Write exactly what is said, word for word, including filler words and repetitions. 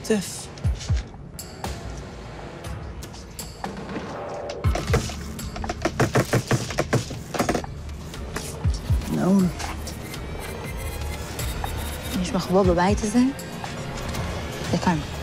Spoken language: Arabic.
عاطف. نقوم. مش مخبوبة بعيت ازاي؟ يا كارما